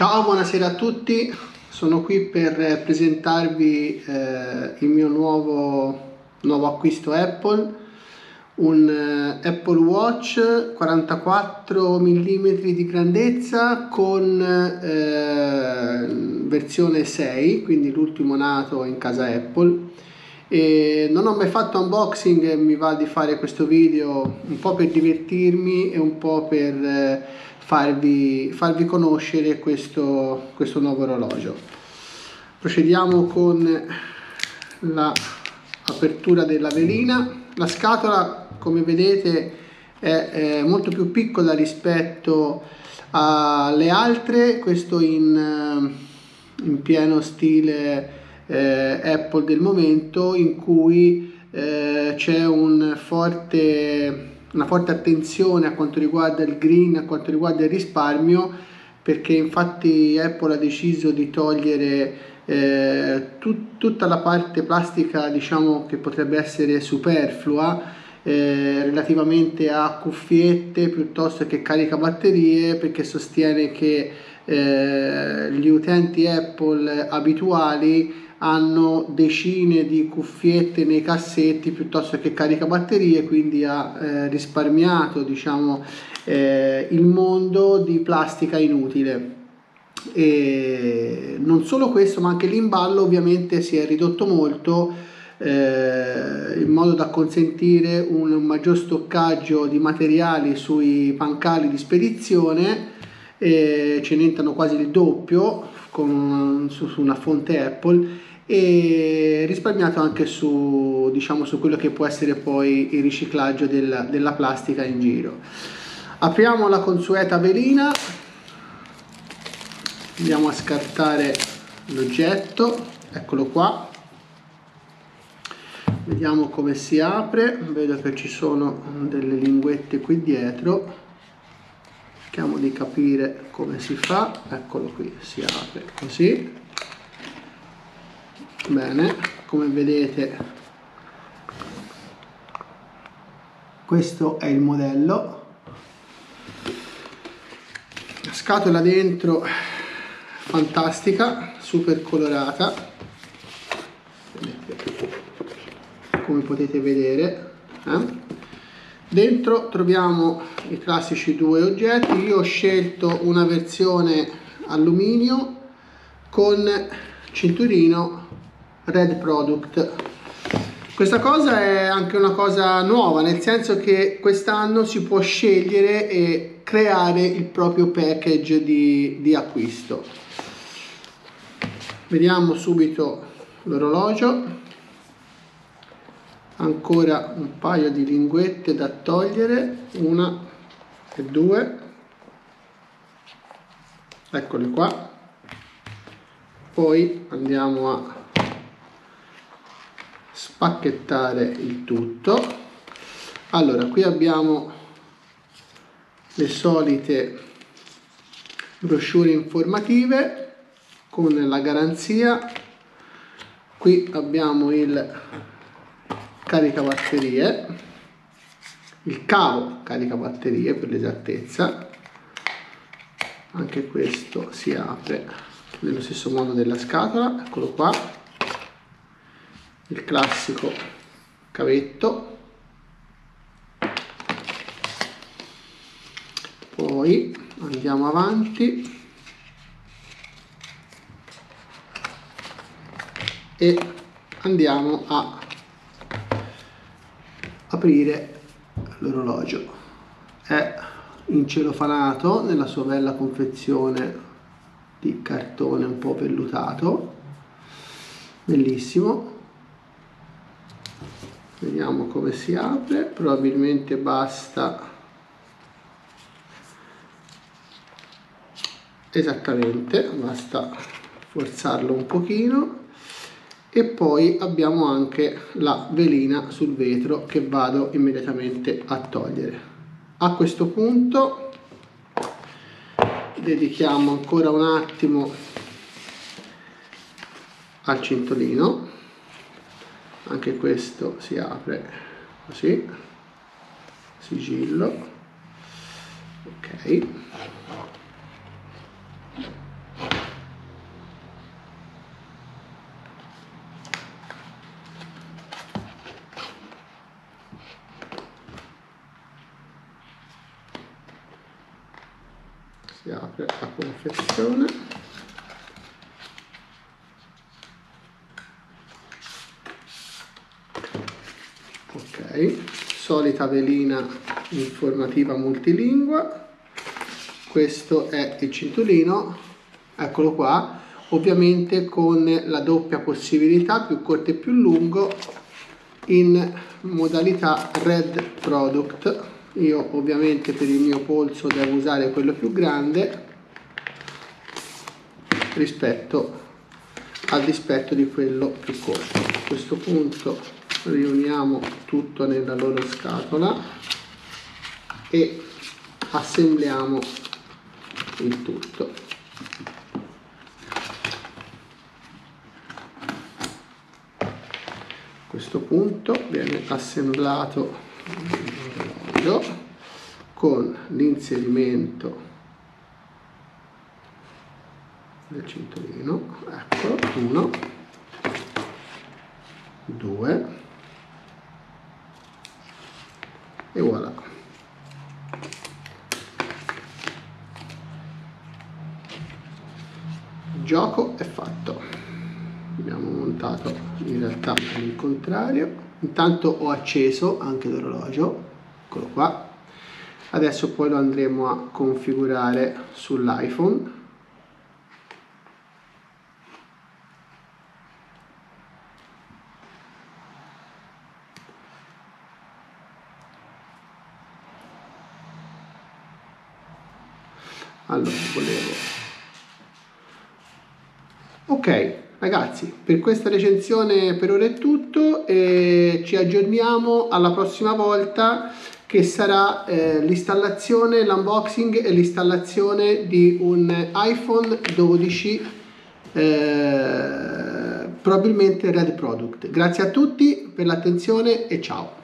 Ciao, buonasera a tutti, sono qui per presentarvi il mio nuovo acquisto Apple, un Apple Watch 44 mm di grandezza con versione 6, quindi l'ultimo nato in casa Apple. E non ho mai fatto unboxing e mi va di fare questo video un po' per divertirmi e un po' per farvi conoscere questo nuovo orologio. Procediamo con l'apertura della velina. La scatola, come vedete, è molto più piccola rispetto alle altre, questo in pieno stile Apple del momento, in cui c'è una forte attenzione a quanto riguarda il green, a quanto riguarda il risparmio, perché infatti Apple ha deciso di togliere tutta la parte plastica, diciamo, che potrebbe essere superflua relativamente a cuffiette piuttosto che caricabatterie, perché sostiene che gli utenti Apple abituali hanno decine di cuffiette nei cassetti piuttosto che caricabatterie, quindi ha risparmiato, diciamo, il mondo di plastica inutile. E non solo questo, ma anche l'imballo ovviamente si è ridotto molto, in modo da consentire un maggior stoccaggio di materiali sui pancali di spedizione. Ce ne entrano quasi il doppio su una fonte Apple, e risparmiato anche su, diciamo, su quello che può essere poi il riciclaggio della plastica in giro. Apriamo la consueta velina, andiamo a scartare l'oggetto, eccolo qua, vediamo come si apre. Vedo che ci sono delle linguette qui dietro, cerchiamo di capire come si fa. Eccolo qui, si apre così. Bene, come vedete questo è il modello. La scatola dentro fantastica, super colorata, come potete vedere. Dentro troviamo i classici due oggetti. Io ho scelto una versione alluminio con cinturino Red Product. Questa cosa è anche una cosa nuova, nel senso che quest'anno si può scegliere e creare il proprio package di acquisto. Vediamo subito l'orologio. Ancora un paio di linguette da togliere, una e due, eccole qua. Poi andiamo a spacchettare il tutto. Allora, qui abbiamo le solite brochure informative con la garanzia. Qui abbiamo il caricabatterie, il cavo caricabatterie per l'esattezza. Anche questo si apre nello stesso modo della scatola, eccolo qua. Il classico cavetto. Poi andiamo avanti e andiamo a aprire l'orologio. È incelofanato nella sua bella confezione di cartone un po' vellutato, bellissimo. Vediamo come si apre. Probabilmente basta, esattamente, basta forzarlo un pochino. E poi abbiamo anche la velina sul vetro che vado immediatamente a togliere. A questo punto dedichiamo ancora un attimo al cinturino. Anche questo si apre così, sigillo, ok. apre la confezione. Ok, solita velina informativa multilingua. Questo è il cinturino, eccolo qua, ovviamente con la doppia possibilità, più corto e più lungo, in modalità Red Product. Io ovviamente per il mio polso devo usare quello più grande rispetto al dispetto di quello più corto. A questo punto riuniamo tutto nella loro scatola e assembliamo il tutto. A questo punto viene assemblato l'orologio con l'inserimento del cinturino, ecco, 1, 2 e voilà. Il gioco è fatto. Abbiamo montato in realtà il contrario. Intanto ho acceso anche l'orologio, eccolo qua. Adesso poi lo andremo a configurare sull'iPhone. Allora, ok ragazzi, per questa recensione per ora è tutto e ci aggiorniamo alla prossima volta, che sarà l'installazione, l'unboxing e l'installazione di un iPhone 12 probabilmente Red Product. Grazie a tutti per l'attenzione e ciao.